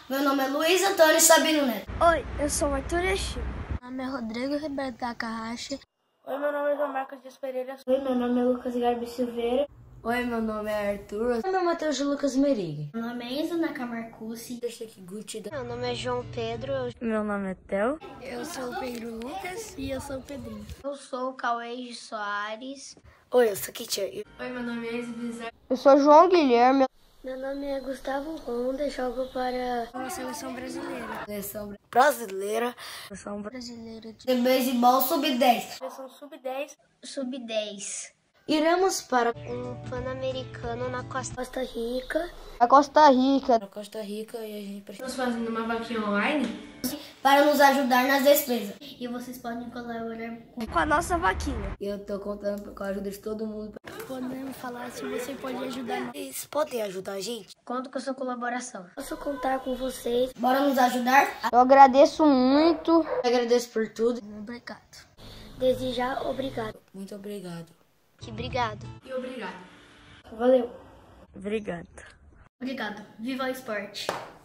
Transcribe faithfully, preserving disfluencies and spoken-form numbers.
Meu nome é Luiz Antônio Sabino Neto. Oi, eu sou o Arthur Eixo. Meu nome é Rodrigo Ribeiro Takahashi. Oi, meu nome é João Marcos Dias Pereira. Oi, meu nome é Lucas Garbi Silveira. Oi, meu nome é Arthur. Meu nome é Matheus Lucas Merig. Meu nome é Enzo Nakamarcucci. Meu nome é João Pedro. Meu nome é Theo. Eu sou o Pedro Lucas e eu sou o Pedrinho. Eu sou o Cauê Soares. Oi, eu sou Kitcher. Oi, meu nome é Enzo Bizarro. Eu sou João Guilherme. Meu nome é Gustavo Ronda, jogo para a seleção brasileira. Seleção brasileira. Seleção brasileira de beisebol sub dez. Seleção sub dez. sub dez. Iremos para um Pan-Americano na Costa Rica. A Costa Rica. Na Costa Rica e a gente precisa. Estamos fazendo uma vaquinha online Para nos ajudar nas despesas. E vocês podem colaborar com, com a nossa vaquinha. E eu tô contando com a ajuda de todo mundo. Podemos falar se você pode ajudar. Vocês podem ajudar a gente? Conto com a sua colaboração. Posso contar com vocês. Bora nos ajudar? Eu agradeço muito. Eu agradeço por tudo. Obrigado. Desde já, obrigado. Muito obrigado. Que obrigado. e obrigado. Valeu. Obrigado. Obrigado. Viva o esporte.